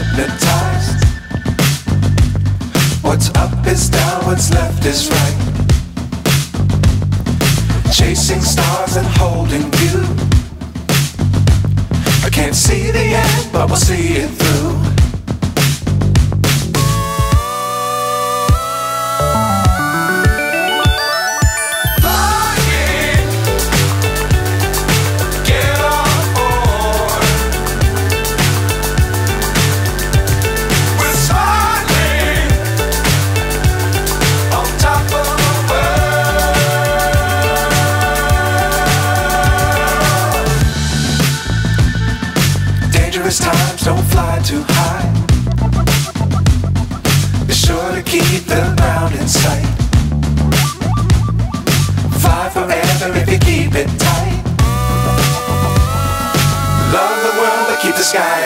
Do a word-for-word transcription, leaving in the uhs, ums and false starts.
hypnotized. What's up is down, what's left is right. Chasing stars and holding you. I can't see the end, but we'll see it through. Times don't fly too high. Be sure to keep the ground in sight. Fly forever if you keep it tight. Love the world but keep the sky